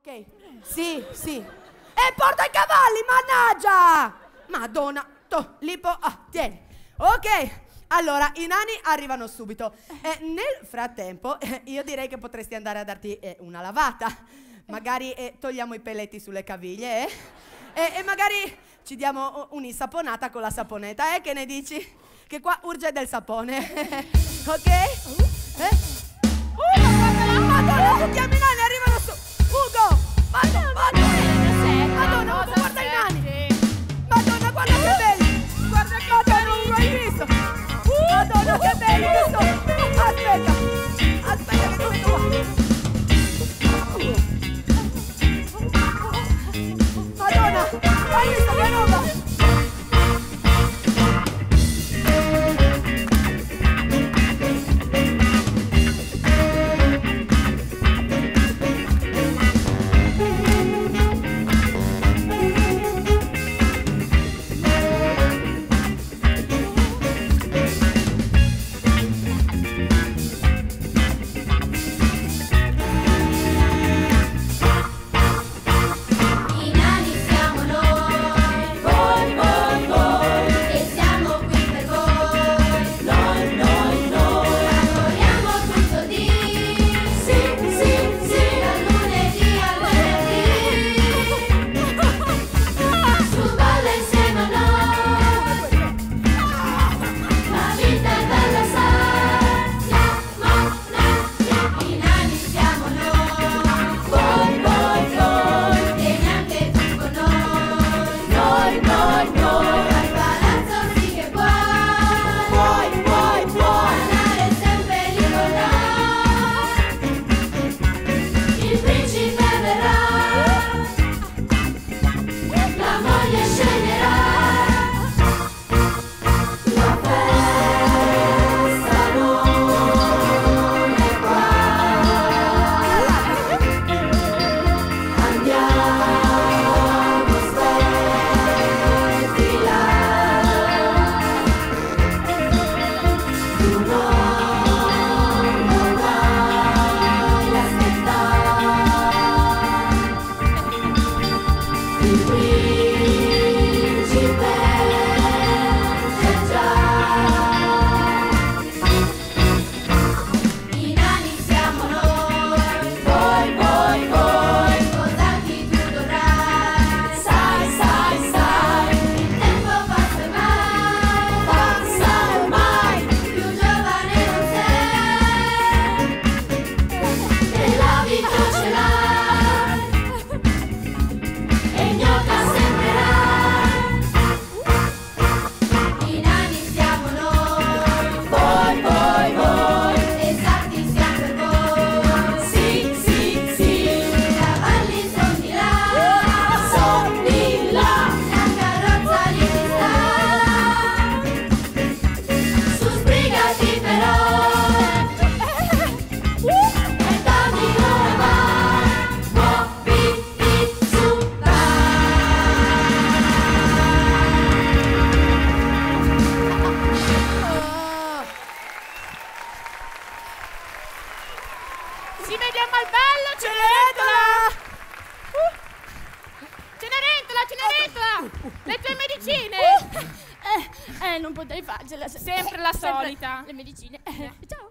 Ok, sì, sì. E porta i cavalli, mannaggia! Madonna, Lipo, tieni. Ok, allora, i nani arrivano subito. Nel frattempo, io direi che potresti andare a darti una lavata. Magari togliamo i pelletti sulle caviglie, e magari ci diamo un'insaponata con la saponetta, che ne dici? Che qua urge del sapone. Ok? Madonna, tu chiami i nani, arrivano su. Ugo! Madonna, Ugo, guarda i nani! Madonna, guarda che belli! Guarda che Madonna, Ugo, hai visto? Madonna, che belli che sono! Aspetta che tu vengo qua! Madonna, hai visto che roba? Ci vediamo al ballo, Cenerentola! Cenerentola! Le tue medicine! Non potrei farcela. Sempre la solita. Le medicine. Ciao.